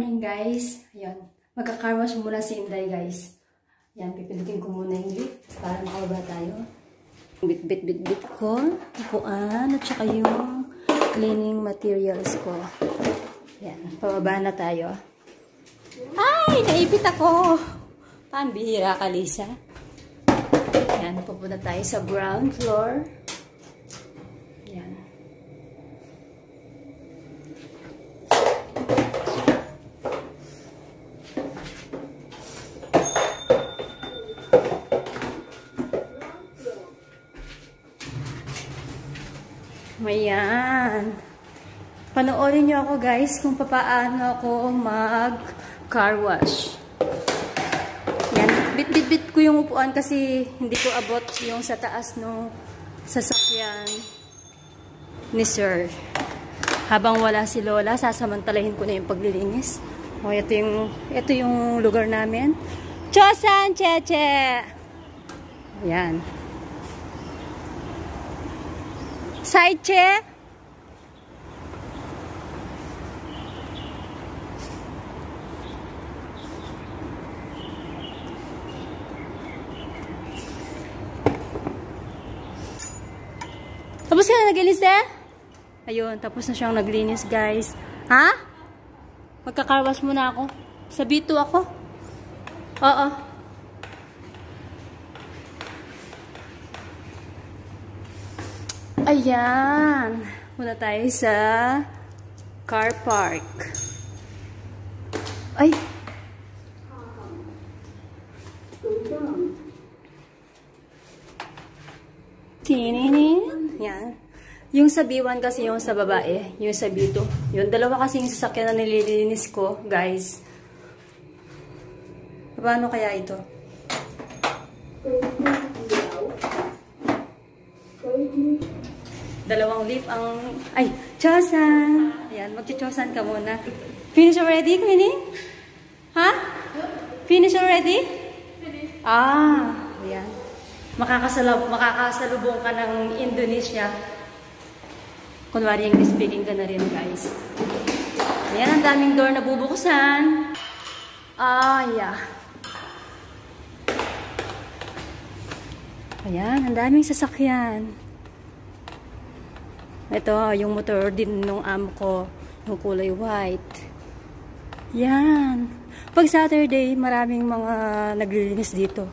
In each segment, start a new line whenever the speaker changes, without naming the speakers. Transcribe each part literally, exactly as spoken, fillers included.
morning guys. Ayan. Magka-carwash muna si Inday guys. Ayan, pipilitin ko muna yung lift para makababa tayo. Bit-bit-bit-bit ko. Upuan at saka yung cleaning materials ko. Ayan, pababa na tayo. Ay! Naipit ako! Pambihira ka, Lisa. Ayan, pupunta tayo sa ground floor. Ayan. Ayan. Panoorin nyo ako guys kung papaano ako mag car wash. Yan. Bit-bit-bit ko yung upuan kasi hindi ko abot yung sa taas no sasakyan ni Sir. Habang wala si Lola, sasamantalahin ko na yung paglilinis. O, ito yung, ito yung lugar namin. Chosan, Cheche! Ayan. Saiche! Tapos ka na naglinis eh? Ayun, tapos na siyang naglinis guys. Ha? Magkakarwas muna ako. Sa B two ako. Oo. Ayan. Muna tayo sa car park. Ay! Tininin. Yan. Yung sa B one kasi yung sa babae. Yung sa B two. Yung dalawa kasi yung sasakyan na nililinis ko, guys. Paano kaya ito? Dalawang lip ang... Ay! Chosan! Ayan, magchichosan ka muna. Finish already, cleaning? Ha? Finish already? Finish. Ah! Ayan. Makakasalub, makakasalubong ka ng Indonesia. Kunwari English speaking ka na rin, guys. Ayan, ang daming door na bubuksan. Ah, yeah. Ayan, ang daming sasakyan. Ito, yung motor din nung amo ko, yung kulay white. Yan. Pag Saturday, maraming mga naglilinis dito.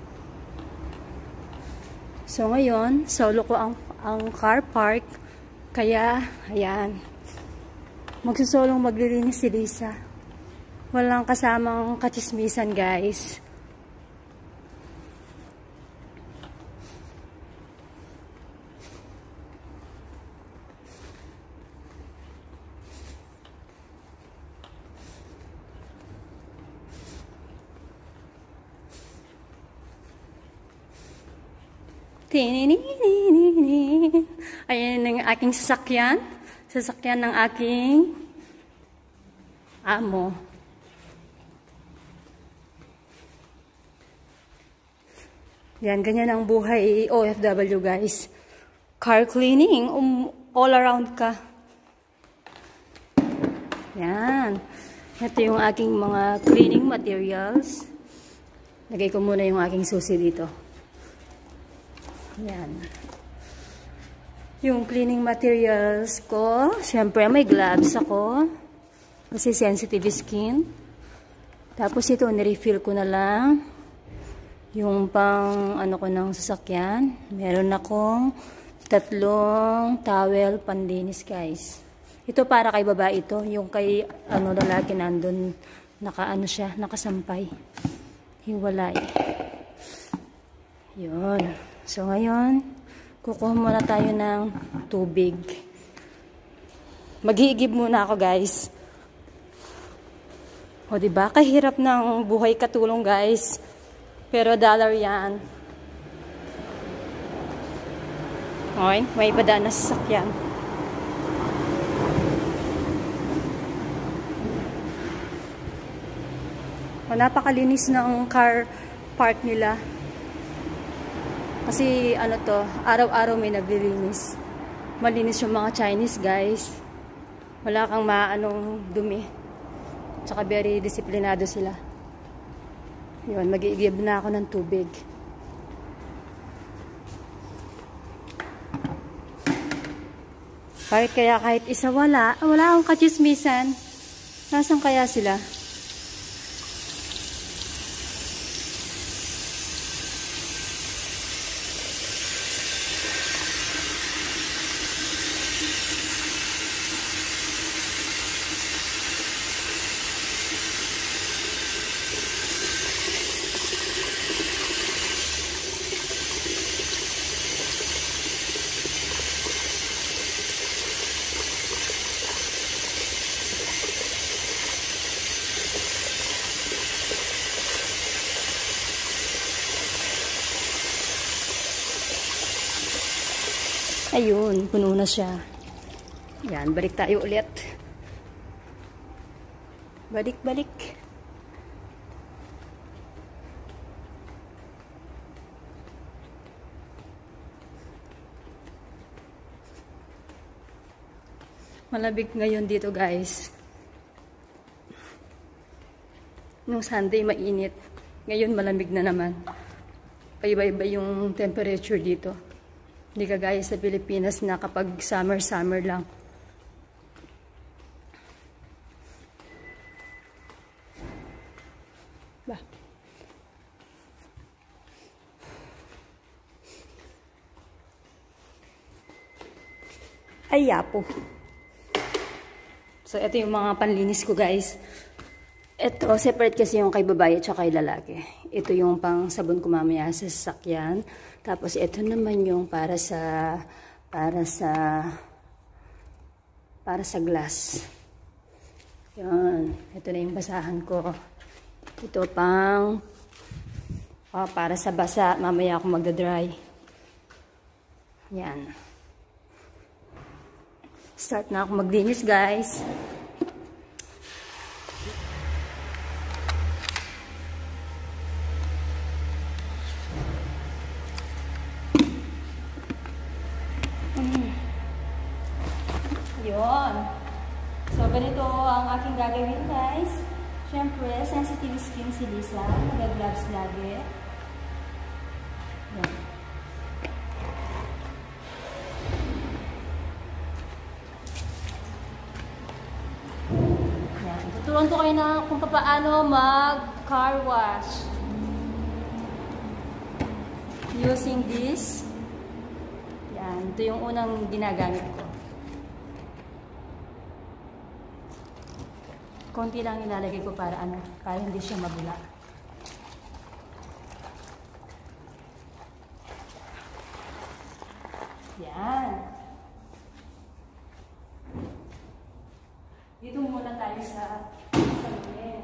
So, ngayon, solo ko ang, ang car park. Kaya, ayan. Magsusolong maglilinis si Lisa. Walang kasamang kachismisan, guys. Tinininininin. Ayan ang aking sasakyan. Sasakyan ng aking amo. Yan, ganyan ang buhay O F W, guys. Car cleaning, um, all around ka. Yan. Ito yung aking mga cleaning materials. Lagay ko muna yung aking susi dito. Yan. Yung cleaning materials ko, syempre may gloves ako. Kasi sensitive skin. Tapos ito, nirefill ko na lang. Yung pang ano ko ng sasakyan. Meron akong tatlong towel panlinis, guys. Ito para kay babae ito. Yung kay ano lalaki nandun, naka ano siya, nakasampay. Hiwalay. Yun. So, ngayon, kukuha muna tayo ng tubig. Maghihigib muna ako, guys. O, diba? Kahirap ng buhay katulong, guys. Pero dollar yan. Okay, may ipadaan na sasakyan. O, napakalinis ng car park nila. Kasi ano to, araw-araw may naglilinis. Malinis yung mga Chinese, guys. Wala kang maanong dumi. Tsaka very disiplinado sila. Yun, mag-i-give na ako ng tubig. Bakit kaya kahit isa wala? Wala akong kachismisan. Nasaan kaya sila? Ayun, puno na siya. Yan, balik tayo ulit. Balik, balik. Malabig ngayon dito, guys. Nung Sunday, mainit. Ngayon, malamig na naman. Paiba-iba yung temperature dito. Hindi kagaya sa Pilipinas na kapag summer-summer lang. Ba. Ay, yapo. So, ito yung mga panlinis ko, guys. Ito, separate kasi yung kay babae at kay lalaki. Ito yung pang sabon ko mamaya sa sasakyan. Tapos, ito naman yung para sa, para sa, para sa glass. Yan. Ito na yung basahan ko. Ito pang, oh, para sa basa. Mamaya ako magdadry. Yan. Start na ako maglinis, guys. Yun. So, ganito ang aking gagawin, guys. Siyempre, sensitive skin si Lisa. Nag-gloves lagi. Yan. Yan. Tuturuan ko kayo na kung paano mag-car wash. Using this. Yan. Ito yung unang ginagamit ko. Konti lang ilalagay ko para ano, para hindi siya mabula. Yan. Dito muna tayo sa salin.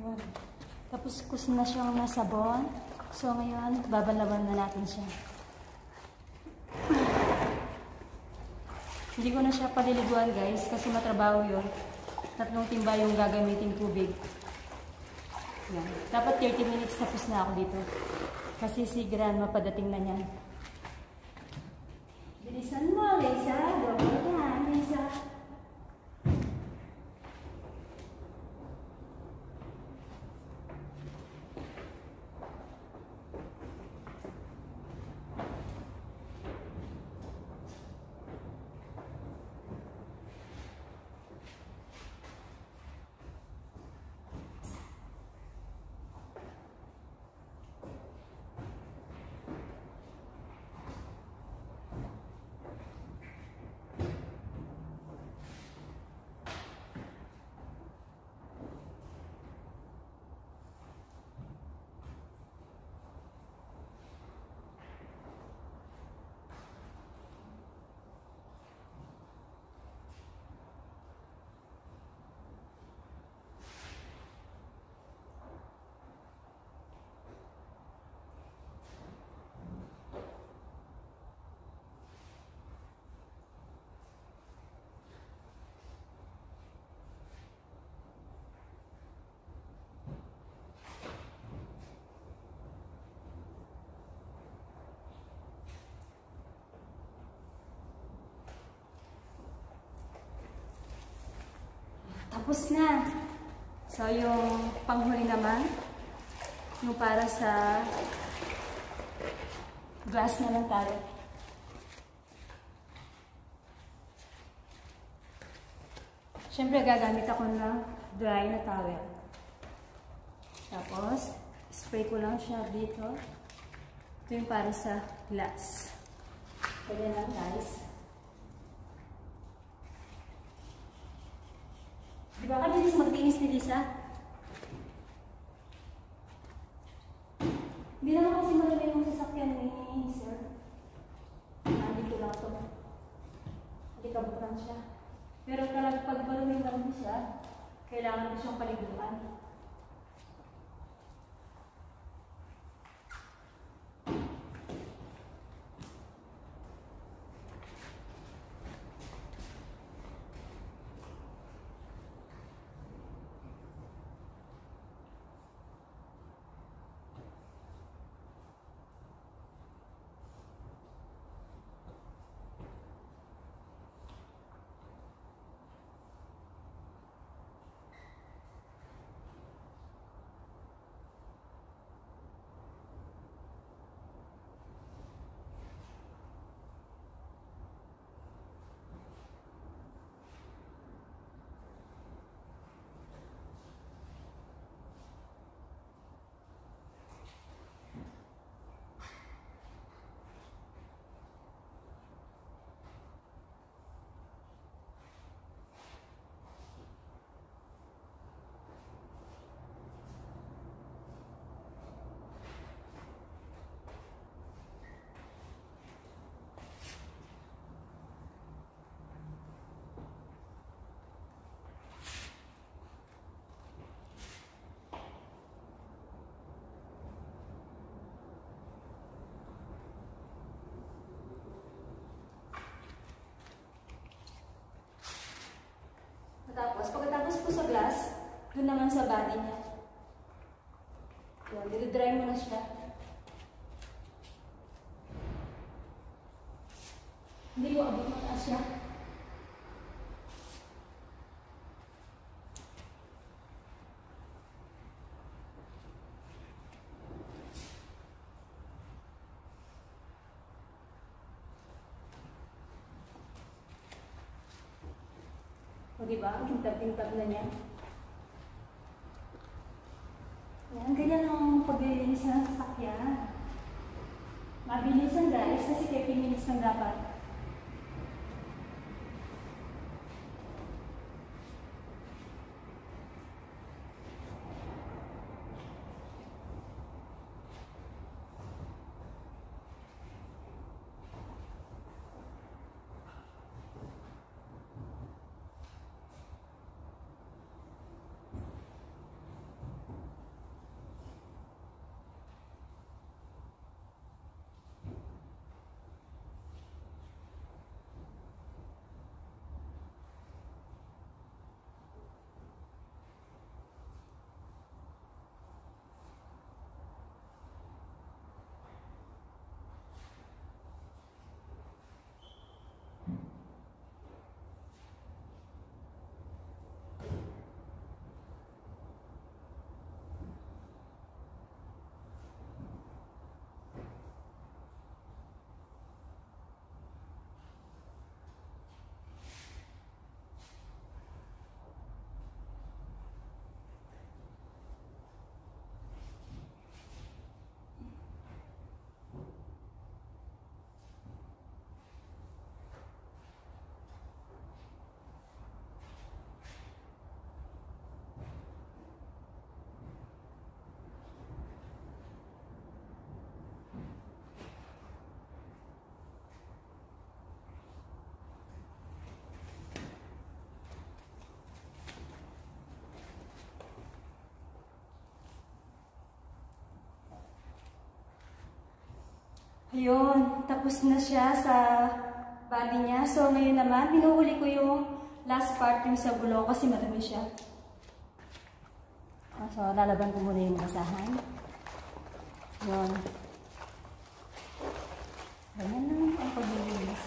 Yun. Tapos kus na siyang nasabon. So ngayon, babalawan na natin siya. Hindi ko na siya paliliguan guys kasi matrabaho yun. Tatlong timba yung gagamitin tubig. Yan. Dapat thirty minutes tapos na ako dito. Kasi si Grandma padating na niyan. Bilisan mo, Lisa. Double time, Lisa. Tapos na. So, yung panghuli naman, yung para sa glass na lang tayo. Siyempre, gagamit ako ng dry na towel. Tapos, spray ko lang siya dito. Ito yung para sa glass. Kaya lang, guys. Diba kabilis magtinis ni Lisa? Hindi naman kasi malala yung sasakyan ni Sir. Nandito lang ito. Hindi kabukran siya. Pero talagang pag malamig lang siya, kailangan ko siyang paliguan. Tapos, pagkatapos po sa glass, dun naman sa body niya. Yan, dito-dry mo na siya. Hindi ko abot mataas siya. O diba? Ang kintab-kintab na niya. Yan, ganyan ang paglilinis ng sasakyan. Mabilisan guys, kasi thirty minutes lang dapat. Ayun, tapos na siya sa body niya. So, ngayon naman, pinuhuli ko yung last part yung sa gulong kasi madami siya. So, lalaban ko muna yung basahan. Ayun. Ganyan lang ang paglilinis.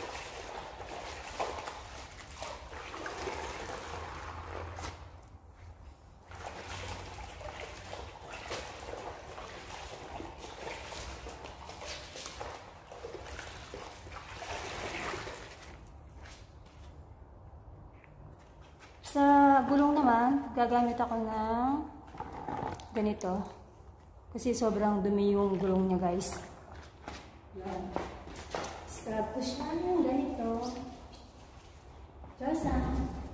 Sa gulong naman, gagamit ako ng ganito. Kasi sobrang dumi yung gulong niya, guys. Yan. Scrub ko siya yung ganito. Diyosa.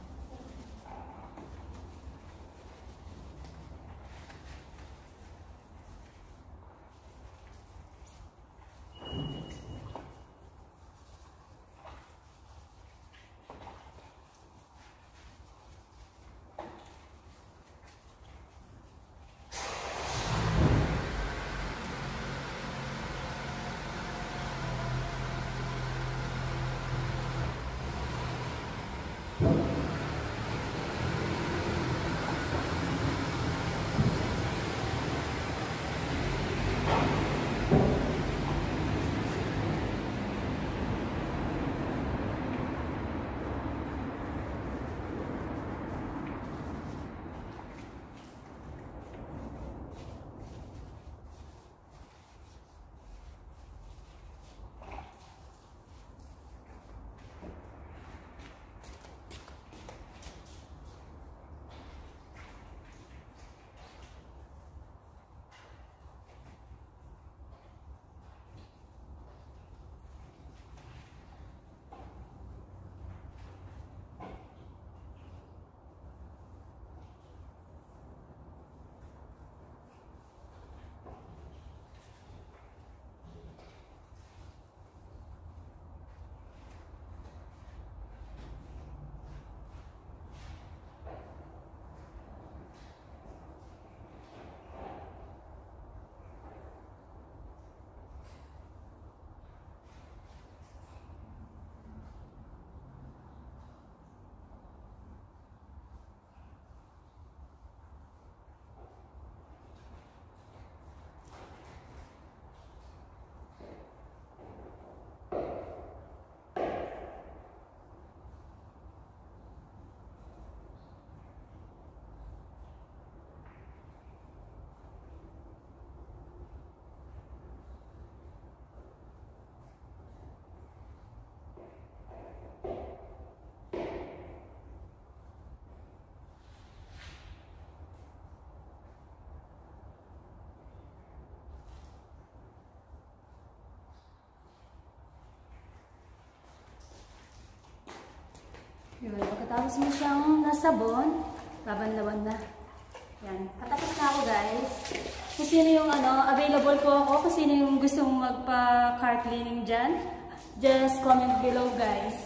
Yun, pagkatapos mo siyang nasabon, laban-laban na. Yan. Patapos na ako, guys. Kung sino yung ano, available po ako, kung sino yung gustong magpa-car cleaning dyan, just comment below, guys.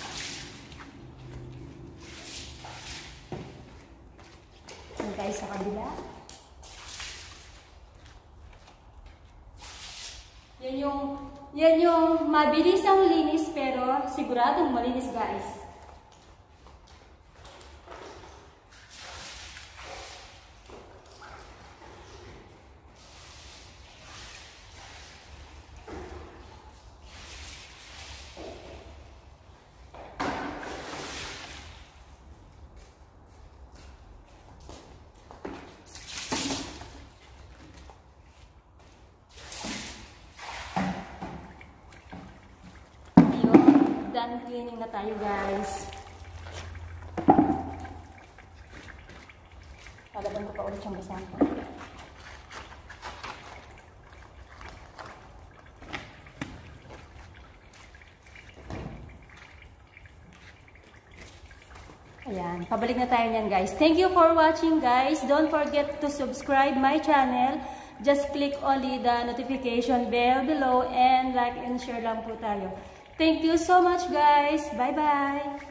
Yan, guys, sa kabila. Yan yung, yan yung mabilis ang linis, pero siguradong malinis, guys. Done cleaning na tayo, guys. Lalaban ko pa ulit yung basahan ko. Ayan, pabalik na tayo niyan, guys. Thank you for watching, guys. Don't forget to subscribe my channel. Just click only the notification bell below and like and share lang po tayo. Thank you so much, guys. Bye-bye.